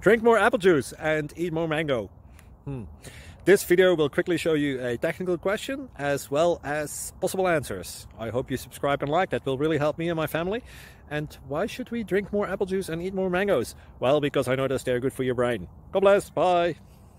Drink more apple juice and eat more mango. This video will quickly show you a technical question as well as possible answers. I hope you subscribe and like, that will really help me and my family. And why should we drink more apple juice and eat more mangoes? Well, because I noticed they're good for your brain. God bless, bye.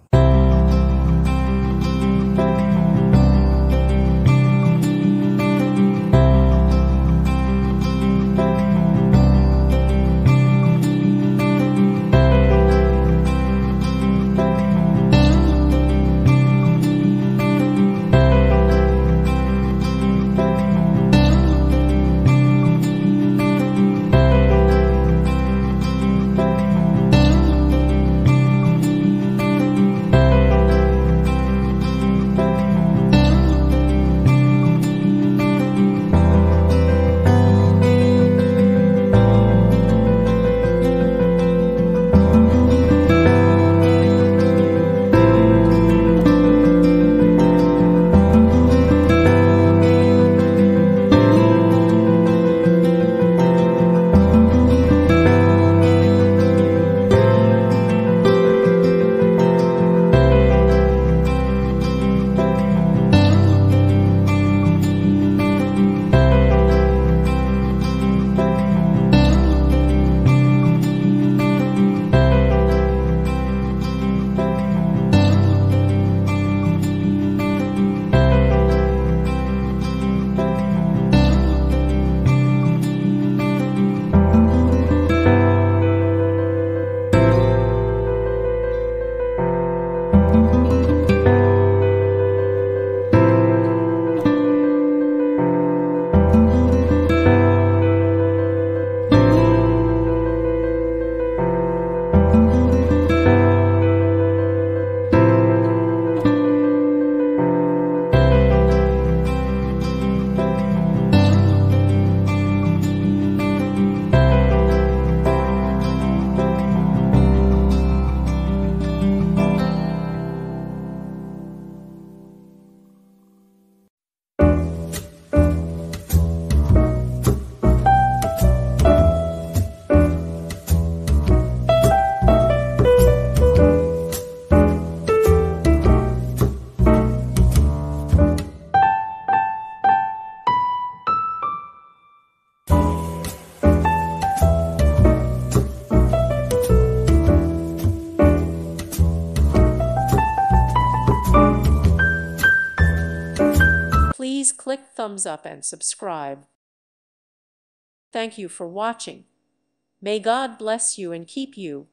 Please click thumbs up and subscribe. Thank you for watching. May God bless you and keep you.